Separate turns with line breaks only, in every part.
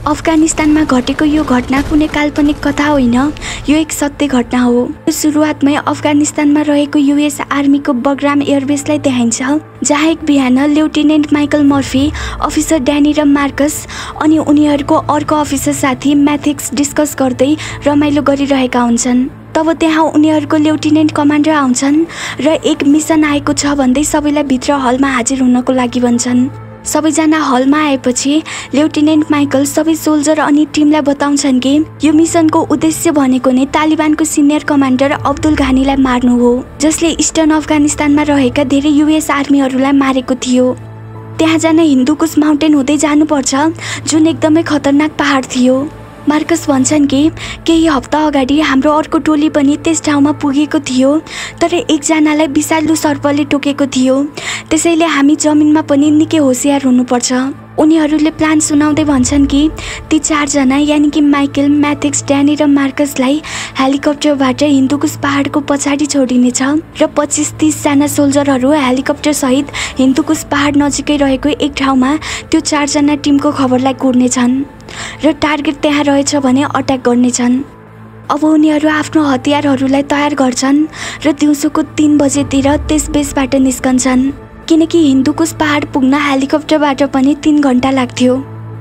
अफगानिस्तानमा घटेको यो घटना कुनै काल्पनिक कथा होइन, यो एक सत्य घटना हो। यो सुरुवातमै अफगानिस्तानमा रहेको युएस आर्मीको बग्राम एयरबेसलाई देखाइन्छ, जहाँ एक बिहान lieutenant Michael Murphy, officer Danny र मार्कस अनि उनीहरूको अर्को अफिसर साथी म्याथिक्स डिस्कस गर्दै रमाइलो गरिरहेका हुन्छन्। तब त्यहाँ उनीहरूको लेफ्टिनेन्ट कमान्डर आउँछन् र एक मिसन आएको छ भन्दै सबैलाई भित्र हलमा हाजिर हुनको लागि भन्छन्। सबैजना हलमा आएपछि लेफ्टिनेन्ट माइकल सबै सोल्जर अनि टिमलाई बताउँछन् कि यो मिसनको उद्देश्य भनेको नै तालिबानको सिनियर कमान्डर अब्दुल घानीलाई मार्नु हो, जसले इस्टर्न अफगानिस्तानमा रहेका धेरै युएस आर्मीहरूलाई मारेको थियो। त्यहाँ जान हिन्दुकुश माउन्टेन हुँदै जानुपर्छ, जुन एकदमै खतरनाक पहाड थियो। मार्कस भन्छन् कि केही हप्ता अगाडि हाम्रो अर्को टोली पनि त्यस ठाउँमा पुगेको थियो, तर एकजनालाई विषालु सर्पले टोकेको थियो, त्यसैले हामी जमिनमा पनि निकै होसियार हुनुपर्छ। उनीहरूले प्लान सुनाउँदै भन्छन् कि ती चारजना यानि कि माइकल, म्याथिक्स, ड्यानी र मार्कसलाई हेलिकप्टरबाट हिन्दुकुश पहाडको पछाडि छोडिनेछ र 25-30 जना सोल्जरहरू हेलिकप्टर सहित हिन्दुकुश पहाड नजिकै रहेको एक ठाउँमा त्यो चारजना टिमको खबरलाई कुर्नेछन् र टार्गेट त्यहाँ रहेछ भने अट्याक गर्नेछन्। अब उनीहरू आफ्नो हतियारहरूलाई तयार गर्छन् र दिउँसोको 3 बजेतिर त्यस बेसबाट निस्कन्छन्, किनकि हिन्दुकुश पहाड पुग्न हेलिकप्टरबाट पनि 3 घण्टा लाग्थ्यो।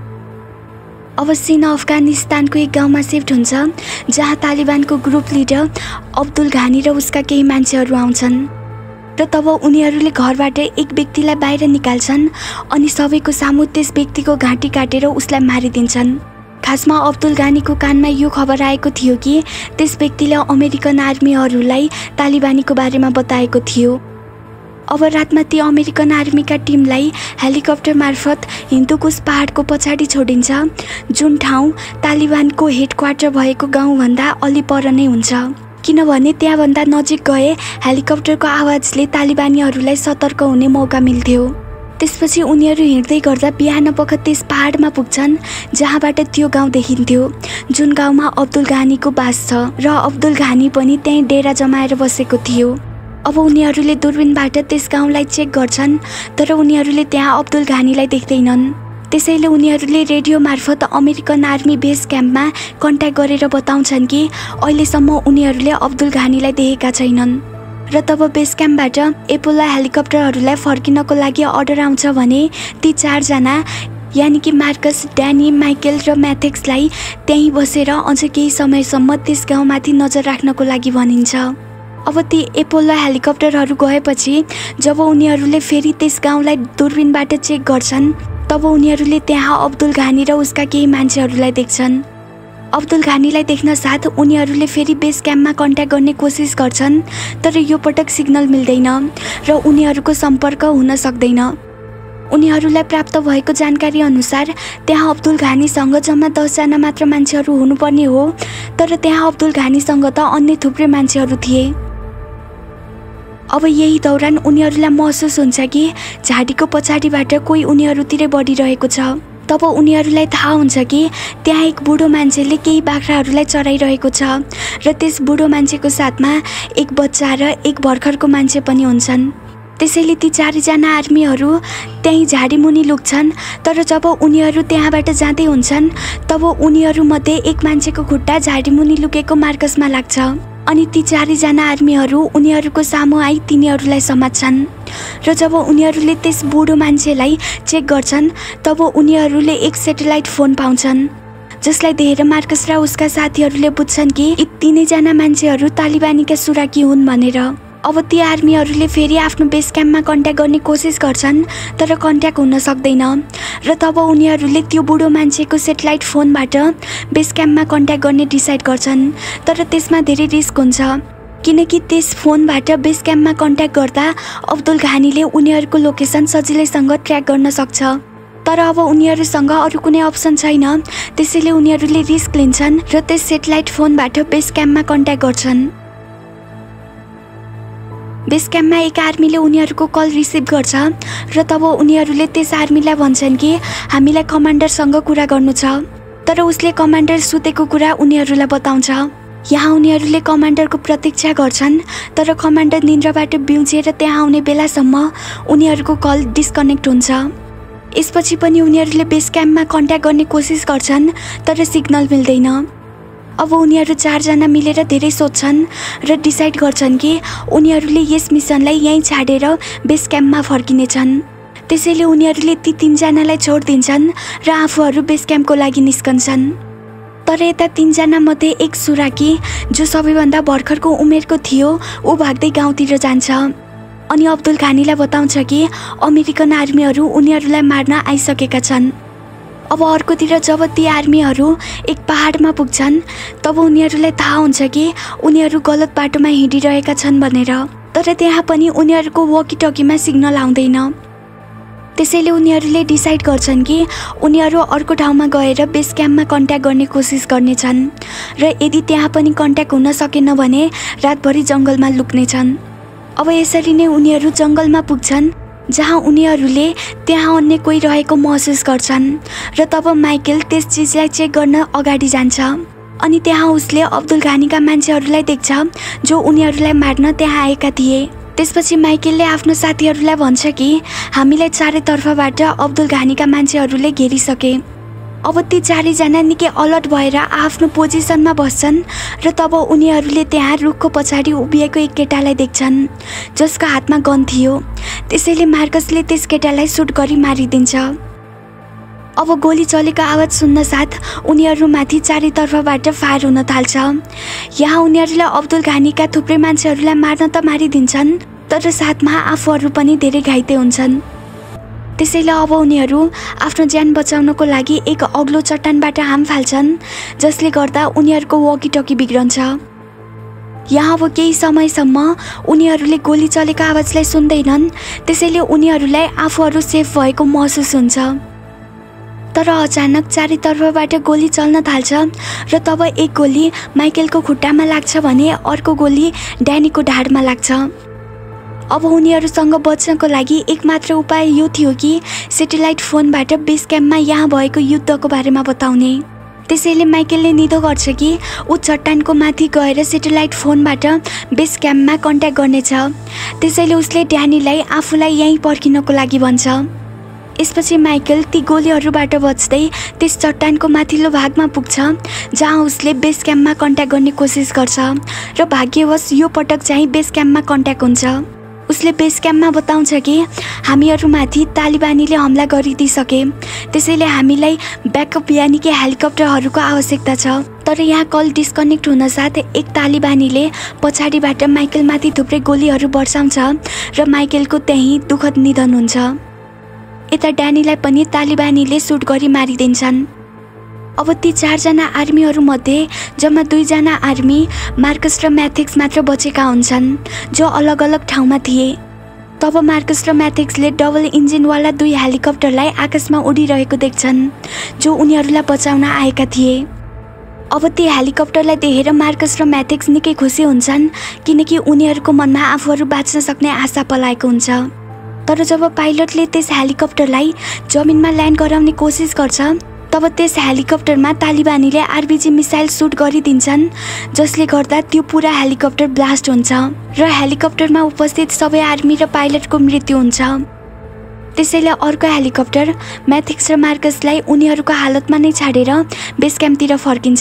अब सीन अफगानिस्तानको एक गाउँमा शिफ्ट हुन्छ, जहाँ तालिबानको ग्रुप लिडर अब्दुल घानी र उसका केही मान्छेहरू आउँछन् र तब उनीहरूले घरबाट एक व्यक्तिलाई बाहिर निकाल्छन् अनि सबैको सामु त्यस व्यक्तिको घाँटी काटेर उसलाई मारिदिन्छन्। खासमा अब्दुल घानीको कानमा यो खबर आएको थियो कि त्यस व्यक्तिले अमेरिकन आर्मीहरूलाई तालिबानीको बारेमा बताएको थियो। अब रातमा ती अमेरिकन आर्मीका टिमलाई हेलिकप्टर मार्फत हिन्दुकुश पहाडको पछाडि छोडिन्छ, जुन ठाउँ तालिबानको हेडक्वार्टर भएको गाउँभन्दा अलि पर नै हुन्छ, किनभने त्यहाँभन्दा नजिक गए हेलिकप्टरको आवाजले तालिबानीहरूलाई सतर्क हुने मौका मिल्थ्यो। त्यसपछि उनीहरू हिँड्दै गर्दा बिहानपख त्यस पहाडमा पुग्छन्, जहाँबाट त्यो गाउँ देखिन्थ्यो, जुन गाउँमा अब्दुल घानीको बास छ र अब्दुल घानी पनि त्यहीँ डेरा जमाएर बसेको थियो। अब उनीहरूले दूरबीनबाट त्यस गाउँलाई चेक गर्छन्, तर उनीहरूले त्यहाँ अब्दुल घानीलाई देख्दैनन्। त्यसैले उनीहरूले रेडियो मार्फत अमेरिकन आर्मी बेस क्याम्पमा कन्ट्याक्ट गरेर बताउँछन् कि अहिलेसम्म उनीहरूले अब्दुल घानीलाई देखेका छैनन्। र तब बेस क्याम्पबाट एपोलो हेलिकप्टरहरूलाई फर्किनको लागि अर्डर आउँछ भने ती चारजना यानि कि मार्कस, ड्यानी, माइकल र म्याथिक्सलाई त्यहीँ बसेर अझ केही समयसम्म त्यस गाउँमाथि नजर राख्नको लागि भनिन्छ। अब ती एपोलो हेलिकप्टरहरू गएपछि जब उनीहरूले फेरि त्यस गाउँलाई दूरबीनबाट चेक गर्छन्, तब उनीहरूले त्यहाँ अब्दुल घानी र उसका केही मान्छेहरूलाई देख्छन्। अब्दुल घानीलाई देख्न साथ उनीहरूले फेरि बेस क्याम्पमा कन्ट्याक्ट गर्ने कोसिस गर्छन्, तर यो पटक सिग्नल मिल्दैन र उनीहरूको सम्पर्क हुन सक्दैन। उनीहरूलाई प्राप्त भएको जानकारी अनुसार त्यहाँ अब्दुल घानीसँग जम्मा 10 जना मात्र मान्छेहरू हुनुपर्ने हो, तर त्यहाँ अब्दुल घानीसँग त अन्य थुप्रै मान्छेहरू थिए। अब यही दौरान उनीहरूलाई महसुस हुन्छ कि झाडीको पछाडिबाट कोही उनीहरूतिरै बढिरहेको छ। तब उनीहरूलाई थाहा हुन्छ कि त्यहाँ एक बुढो मान्छेले केही बाख्राहरूलाई चराइरहेको छ र त्यस बुढो मान्छेको साथमा एक बच्चा र एक भर्खरको मान्छे पनि हुन्छन्। त्यसैले ती चारजना आर्मीहरू त्यही झाडीमुनि लुक्छन्, तर जब उनीहरू त्यहाँबाट जाँदै हुन्छन् तब उनीहरूमध्ये एक मान्छेको खुट्टा झाडीमुनि लुकेको मार्कसमा लाग्छ अनि ती चारजना आर्मीहरू उनीहरूको सामु आई तिनीहरूलाई समात्छन्। र जब उनीहरूले त्यस बुढो मान्छेलाई चेक गर्छन् तब उनीहरूले एक सेटेलाइट फोन पाउँछन्, जसलाई देखेर मार्कस र उसका साथीहरूले बुझ्छन् कि यी तीनैजना मान्छेहरू तालिबानीका सुराकी हुन् भनेर। अब ती आर्मीहरूले फेरि आफ्नो बेस क्याम्पमा कन्ट्याक्ट गर्ने कोसिस गर्छन्, तर कन्ट्याक्ट हुन सक्दैन र तब उनीहरूले त्यो बुढो मान्छेको सेटेलाइट फोनबाट बेस क्याम्पमा कन्ट्याक्ट गर्ने डिसाइड गर्छन्, तर त्यसमा धेरै रिस्क हुन्छ, किनकि त्यस फोनबाट बेस क्याम्पमा कन्ट्याक्ट गर्दा अब्दुल घानीले उनीहरूको लोकेसन सजिलैसँग ट्र्याक गर्न सक्छ। तर अब उनीहरूसँग अरू कुनै अप्सन छैन, त्यसैले उनीहरूले रिस्क लिन्छन् र त्यस सेटेलाइट फोनबाट बेस क्याम्पमा कन्ट्याक्ट गर्छन्। बेस क्याम्पमा एक आर्मीले उनीहरूको कल रिसिभ गर्छ र तब उनीहरूले त्यस आर्मीलाई भन्छन् कि हामीलाई कमान्डरसँग कुरा गर्नु छ, तर उसले कमान्डर सुतेको कुरा उनीहरूलाई बताउँछ। यहाँ उनीहरूले कमान्डरको प्रतीक्षा गर्छन्, तर कमान्डर निन्द्राबाट बिउजिएर त्यहाँ आउने बेलासम्म उनीहरूको कल डिस्कनेक्ट हुन्छ। यसपछि पनि उनीहरूले बेस क्याम्पमा कन्ट्याक्ट गर्ने कोसिस गर्छन् तर सिग्नल मिल्दैन। अब उनीहरू 4 जना मिलेर धेरै सोच्छन् र डिसाइड गर्छन् कि उनीहरूले यस मिसनलाई यहीँ छाडेर बेस क्याम्पमा फर्किनेछन्। त्यसैले उनीहरूले ती 3 जनालाई छोडिदिन्छन् र आफूहरू बेस क्याम्पको लागि निस्कन्छन्। तर यता 3 जना मध्ये एक सुराकी जो सबैभन्दा भर्खरको उमेरको थियो ऊ भाग्दै गाउँतिर जान्छ अनि अब्दुल घानीलाई बताउँछ कि अमेरिकन आर्मीहरू उनीहरूलाई मार्न आइसकेका छन्। अब अर्कोतिर जब ती आर्मीहरू एक पहाडमा पुग्छन् तब उनीहरूलाई थाहा हुन्छ कि उनीहरू गलत बाटोमा हिँडिरहेका छन् भनेर। तर त्यहाँ पनि उनीहरूको वकी टकीमा सिग्नल आउँदैन। त्यसैले उनीहरूले डिसाइड गर्छन् कि उनीहरू अर्को ठाउँमा गएर बेस क्याम्पमा कन्ट्याक्ट गर्ने कोसिस गर्नेछन् र यदि त्यहाँ पनि कन्ट्याक्ट हुन सकेन भने रातभरि जङ्गलमा लुक्नेछन्। अब यसरी नै उनीहरू जङ्गलमा पुग्छन् जहाँ उनीहरूले त्यहाँ अन्य कोही रहेको महसुस गर्छन् र तब माइकेल त्यस चिजलाई चेक गर्न अगाडि जान्छ अनि त्यहाँ उसले अब्दुल घानीका मान्छेहरूलाई देख्छ जो उनीहरूलाई मार्न त्यहाँ आएका थिए। त्यसपछि माइकेलले आफ्नो साथीहरूलाई भन्छ कि हामीलाई चारैतर्फबाट अब्दुल घानीका मान्छेहरूले घेरिसके। अब ती 4 जना निकै अलर्ट भएर आफ्नो पोजिसनमा बस्छन् र तब उनीहरूले त्यहाँ रुखको पछाडि उभिएको एक केटालाई देख्छन् जसको हातमा गन थियो। त्यसैले मार्कसले त्यस केटालाई सुट गरी मारिदिन्छ। अब गोली चलेको आवाज सुन्न साथ उनीहरूमाथि चारैतर्फबाट फायर हुन थाल्छ। यहाँ उनीहरूले अब्दुल घानीका थुप्रै मान्छेहरूलाई मार्न त मारिदिन्छन् तर साथमा आफूहरू पनि धेरै घाइते हुन्छन्। त्यसैले अब उनीहरू आफ्नो ज्यान बचाउनको लागि एक अग्लो चट्टानबाट हाम फाल्छन् जसले गर्दा उनीहरूको वकी टकी बिग्रन्छ। यहाँ अब केही समयसम्म उनीहरूले गोली चलेको आवाजलाई सुन्दैनन्। त्यसैले उनीहरूलाई आफूहरू सेफ भएको महसुस हुन्छ। तर अचानक चारैतर्फबाट गोली चल्न थाल्छ र तब एक गोली माइकेलको खुट्टामा लाग्छ भने अर्को गोली ड्यानीको ढाडमा लाग्छ। अब उनीहरूसँग बच्नको लागि एकमात्र उपाय यो थियो कि सेटेलाइट फोनबाट बेस क्याम्पमा यहाँ भएको युद्धको बारेमा बताउने। त्यसैले माइकेलले निधो गर्छ कि ऊ चट्टानको माथि गएर सेटेलाइट फोनबाट बेस क्याम्पमा कन्ट्याक्ट गर्नेछ। त्यसैले उसले ड्यानीलाई आफूलाई यहीँ पर्खिनको लागि भन्छ। यसपछि माइकेल ती गोलीहरूबाट बच्दै त्यस चट्टानको माथिल्लो भागमा पुग्छ जहाँ उसले बेस क्याम्पमा कन्ट्याक्ट गर्ने कोसिस गर्छ र भाग्यवश यो पटक चाहिँ बेस क्याम्पमा कन्ट्याक्ट हुन्छ। उसले बेस क्याम्पमा बताउँछ कि हामीहरूमाथि तालिबानीले हमला गरिदिइसके, त्यसैले हामीलाई ब्याकअप यानि कि हेलिकप्टरहरूको आवश्यकता छ। तर यहाँ कल डिस्कनेक्ट हुन साथ एक तालिबानीले पछाडिबाट माइकेलमाथि थुप्रै गोलीहरू बर्साउँछ र माइकेलको त्यहीँ दुःखद निधन हुन्छ। यता ड्यानीलाई पनि तालिबानीले सुट गरी मारिदिन्छन्। अब ती 4 जना आर्मीहरूमध्ये जम्मा 2 जना आर्मी मार्कस र म्याथिक्स मात्र बचेका हुन्छन् जो अलग अलग ठाउँमा थिए। तब मार्कस र म्याथिक्सले डबल इन्जिनवाला 2 हेलिकप्टरलाई आकाशमा उडिरहेको देख्छन् जो उनीहरूलाई बचाउन आएका थिए। अब ती हेलिकप्टरलाई देखेर मार्कस र म्याथिक्स निकै खुसी हुन्छन् किनकि उनीहरूको मनमा आफूहरू बाँच्न सक्ने आशा पलाएको हुन्छ। तर जब पाइलटले त्यस हेलिकप्टरलाई जमिनमा ल्यान्ड गराउने कोसिस गर्छ तब त्यस हेलिकप्टरमा तालिबानीले आरपीजी मिसाइल सुट गरिदिन्छन् जसले गर्दा त्यो पूरा हेलिकप्टर ब्लास्ट हुन्छ र हेलिकप्टरमा उपस्थित सबै आर्मी र पाइलटको मृत्यु हुन्छ। त्यसैले अर्को हेलिकप्टर म्याथिक्स र मार्कसलाई उनीहरूको हालतमा नै छाडेर बेस क्याम्पतिर फर्किन्छ।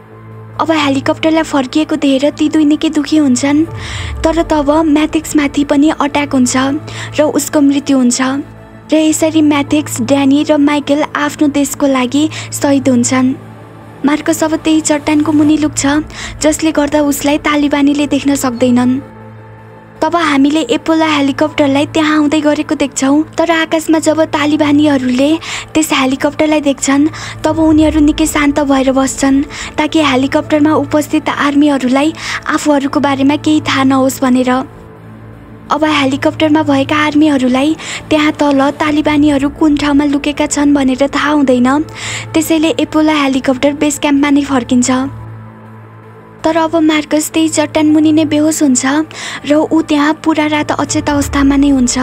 अब हेलिकप्टरलाई फर्किएको देखेर ती 2 निकै दुखी हुन्छन्। तर तब म्याथिक्समाथि पनि अट्याक हुन्छ र उसको मृत्यु हुन्छ र यसरी म्याथिक्स, ड्यानी र माइकेल आफ्नो देशको लागि शहीद हुन्छन्। मार्कस अब त्यही चट्टानको मुनि लुक्छ जसले गर्दा उसलाई तालिबानीले देख्न सक्दैनन्। तब हामीले एपोला हेलिकप्टरलाई त्यहाँ आउँदै गरेको देख्छौँ। तर आकाशमा जब तालिबानीहरूले त्यस हेलिकप्टरलाई देख्छन् तब उनीहरू निकै शान्त भएर बस्छन् ताकि हेलिकप्टरमा उपस्थित आर्मीहरूलाई आफूहरूको बारेमा केही थाहा नहोस् भनेर। अब हेलिकप्टरमा भएका आर्मीहरूलाई त्यहाँ तल तालिबानीहरू कुन ठाउँमा लुकेका छन् भनेर थाहा हुँदैन। त्यसैले एपोला हेलिकप्टर बेस क्याम्पमा नै फर्किन्छ। तर अब मार्कस त्यही चट्टान मुनि नै बेहोस हुन्छ र ऊ त्यहाँ पुरा रात अचेत अवस्थामा नै हुन्छ।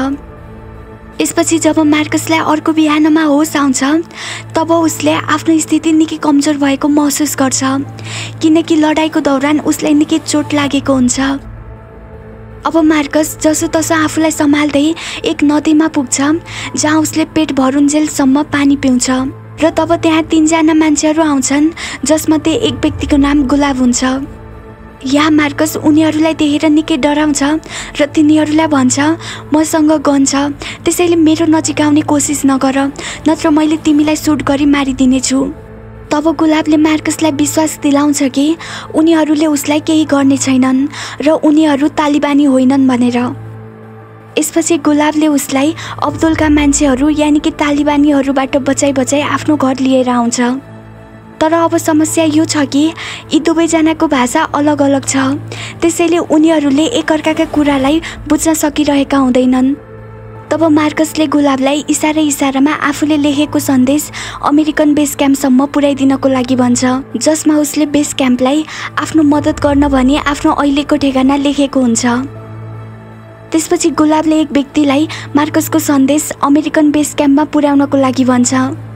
यसपछि जब मार्कसलाई अर्को बिहानमा होस आउँछ तब उसले आफ्नो स्थिति निकै कमजोर भएको महसुस गर्छ किनकि लडाईको दौरान उसलाई निकै चोट लागेको हुन्छ। अब मार्कस जसोतसो आफूलाई सम्हाल्दै एक नदीमा पुग्छ जहाँ उसले पेट भरुन्जेलसम्म पानी पिउँछ र तब त्यहाँ 3 जना मान्छेहरू आउँछन् जसमध्ये एक व्यक्तिको नाम गुलाब हुन्छ। यहाँ मार्कस उनीहरूलाई देखेर निकै डराउँछ र तिनीहरूलाई भन्छ मसँग गन छ, त्यसैले मेरो नजिक आउने कोसिस नगर, नत्र मैले तिमीलाई सुट गरी मारिदिनेछु। तब गुलाबले मार्कसलाई विश्वास दिलाउँछ कि उनीहरूले उसलाई केही गर्ने छैनन् र उनीहरू तालिबानी होइनन् भनेर। यसपछि गुलाबले उसलाई अब्दुलका मान्छेहरू यानि कि तालिबानीहरूबाट बचाई आफ्नो घर लिएर आउँछ। तर अब समस्या यो छ कि यी दुवैजनाको भाषा अलग अलग छ, त्यसैले उनीहरूले एकअर्काका कुरालाई बुझ्न सकिरहेका हुँदैनन्। तब मार्कसले गुलाबलाई इसारामा आफूले लेखेको सन्देश अमेरिकन बेस क्याम्पसम्म पुर्याइदिनको लागि भन्छ, जसमा उसले बेस क्याम्पलाई आफ्नो मद्दत गर्न भनी आफ्नो अहिलेको ठेगाना लेखेको हुन्छ। त्यसपछि गुलाबले एक व्यक्तिलाई मार्कसको सन्देश अमेरिकन बेस क्याम्पमा पुर्याउनको लागि भन्छ।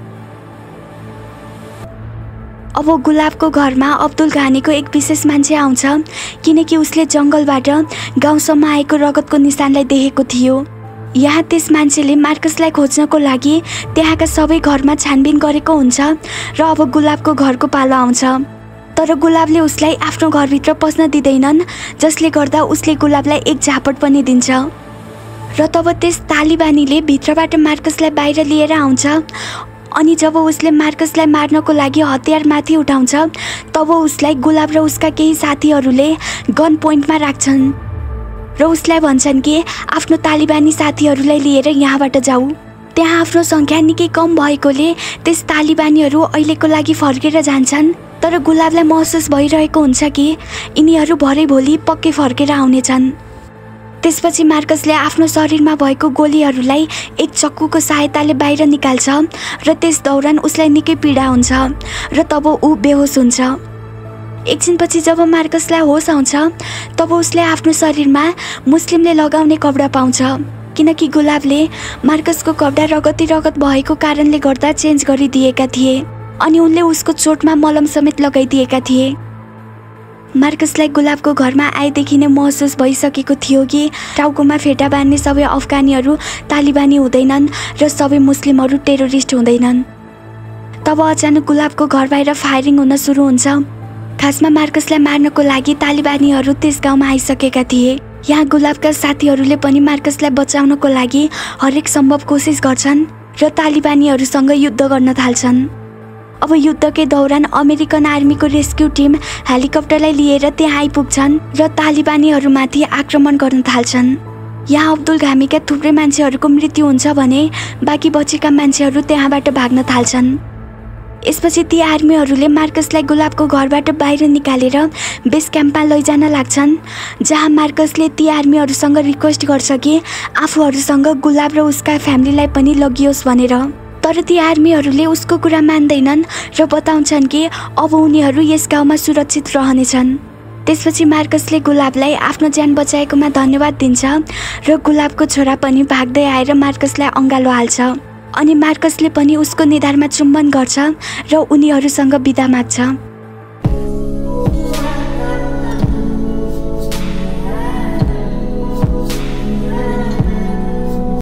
अब गुलाबको घरमा अब्दुल घानीको एक विशेष मान्छे आउँछ किनकि उसले जङ्गलबाट गाउँसम्म आएको रगतको निशानलाई देखेको थियो। यहाँ त्यस मान्छेले मार्कसलाई खोज्नको लागि त्यहाँका सबै घरमा छानबिन गरेको हुन्छ र अब गुलाबको घरको पालो आउँछ। तर गुलाबले उसलाई आफ्नो घरभित्र पस्न दिँदैनन्, जसले गर्दा उसले गुलाबलाई एक झापट पनि दिन्छ र तब त्यस तालिबानीले भित्रबाट मार्कसलाई बाहिर लिएर आउँछ। अनि जब उसले मार्कसलाई मार्नको लागि हतियार माथि उठाउँछ तब उसलाई गुलाब र उसका केही साथीहरूले गन पोइन्टमा राख्छन् र उसलाई भन्छन् कि आफ्नो तालिबानी साथीहरूलाई लिएर यहाँबाट जाऊ। त्यहाँ आफ्नो सङ्ख्या निकै कम भएकोले त्यस तालिबानीहरू अहिलेको लागि फर्केर जान्छन्, तर गुलाबलाई महसुस भइरहेको हुन्छ कि यिनीहरू भरे भोलि पक्कै फर्केर आउनेछन्। त्यसपछि मार्कसले आफ्नो शरीरमा भएको गोलीहरूलाई एक चक्कुको सहायताले बाहिर निकाल्छ र त्यस दौरान उसलाई निकै पीडा हुन्छ र तब ऊ बेहोस हुन्छ। एकछिनपछि जब मार्कसलाई होस आउँछ तब उसले आफ्नो शरीरमा मुस्लिमले लगाउने कपडा पाउँछ, किनकि गुलाबले मार्कसको कपडा रगत भएको कारणले गर्दा चेन्ज गरिदिएका थिए अनि उनले उसको चोटमा मलम समेत लगाइदिएका थिए। मार्कसलाई गुलाबको घरमा आएदेखि नै महसुस भइसकेको थियो कि टाउकोमा फेटा बान्ने सबै अफगानीहरू तालिबानी हुँदैनन् र सबै मुस्लिमहरू टेरोरिस्ट हुँदैनन्। तब अचानक गुलाबको घर बाहिर फायरिङ हुन सुरु हुन्छ। खासमा मार्कसलाई मार्नको लागि तालिबानीहरू त्यस गाउँमा आइसकेका थिए। यहाँ गुलाबका साथीहरूले पनि मार्कसलाई बचाउनको लागि हरेक सम्भव कोसिस गर्छन् र तालिबानीहरूसँग युद्ध गर्न थाल्छन्। अब युद्धकै दौरान अमेरिकन आर्मीको रेस्क्यु टिम हेलिकप्टरलाई लिएर त्यहाँ आइपुग्छन् र तालिबानीहरूमाथि आक्रमण गर्न थाल्छन्। यहाँ अब्दुल घामीका थुप्रै मान्छेहरूको मृत्यु हुन्छ भने बाँकी बचेका मान्छेहरू त्यहाँबाट भाग्न थाल्छन्। यसपछि ती आर्मीहरूले मार्कसलाई गुलाबको घरबाट बाहिर निकालेर बेस क्याम्पमा लैजान लाग्छन्, जहाँ मार्कसले ती आर्मीहरूसँग रिक्वेस्ट गर्छ कि आफूहरूसँग गुलाब र उसका फ्यामिलीलाई पनि लगियोस् भनेर। तर ती आर्मीहरूले उसको कुरा मान्दैनन् र बताउँछन् कि अब उनीहरू यस गाउँमा सुरक्षित रहनेछन्। त्यसपछि मार्कसले गुलाबलाई आफ्नो ज्यान बचाएकोमा धन्यवाद दिन्छ र गुलाबको छोरा पनि भाग्दै आएर मार्कसलाई अँगालो हाल्छ अनि मार्कसले पनि उसको निधारमा चुम्बन गर्छ र उनीहरूसँग बिदा माग्छ।